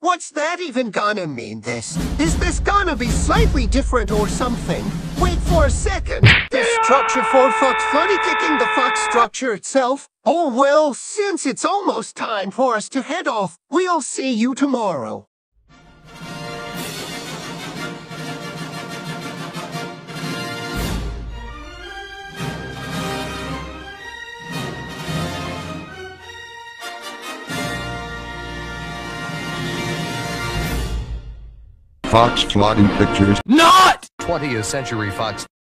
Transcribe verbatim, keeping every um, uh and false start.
What's that even gonna mean, this? Is this gonna be slightly different or something? Wait for a second. The structure for Fox Flody kicking the Fox structure itself? Oh well, since it's almost time for us to head off, we'll see you tomorrow. Fox Flody Pictures. Not! twentieth Century Fox.